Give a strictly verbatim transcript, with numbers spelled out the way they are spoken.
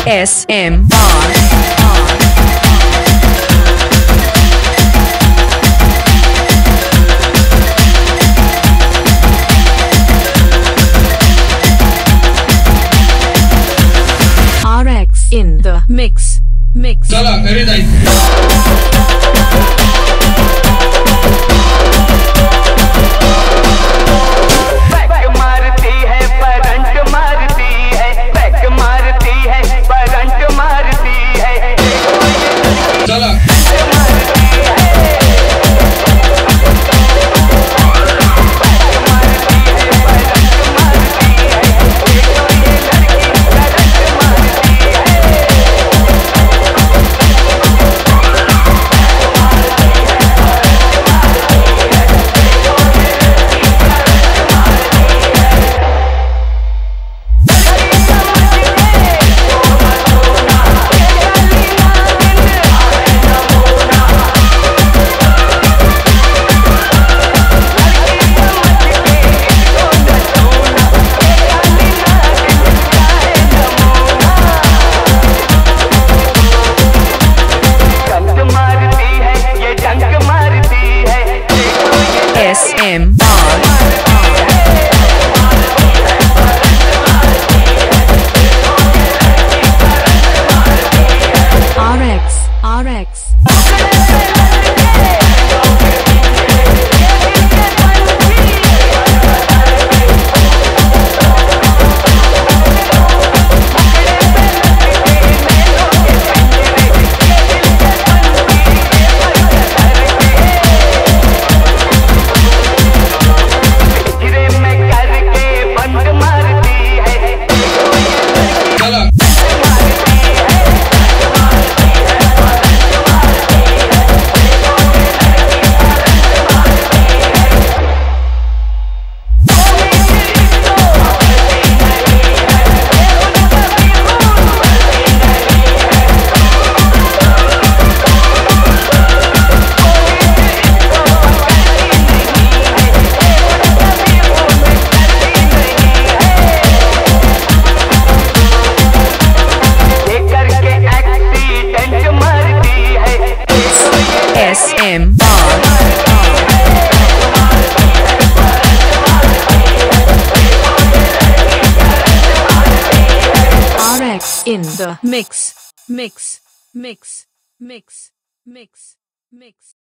S M R R X in the mix mix चला घरी जायचं S M R R X R X S M R R X in the mix mix mix mix mix mix